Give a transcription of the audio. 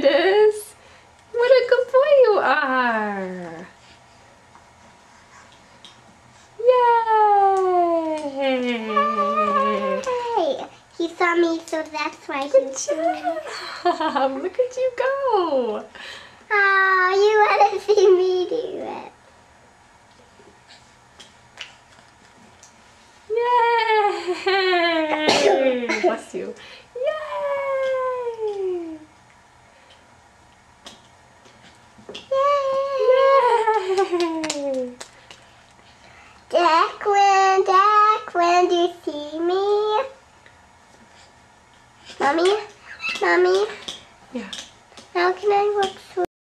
it is. What a good boy you are. Yay! Hey, he saw me, so that's why Good he's job. Look at you go. Oh, you want to see me do it. Yay! Bless you. Yay! Yay! Declan, do you see me? Mommy? Yeah. How can I look so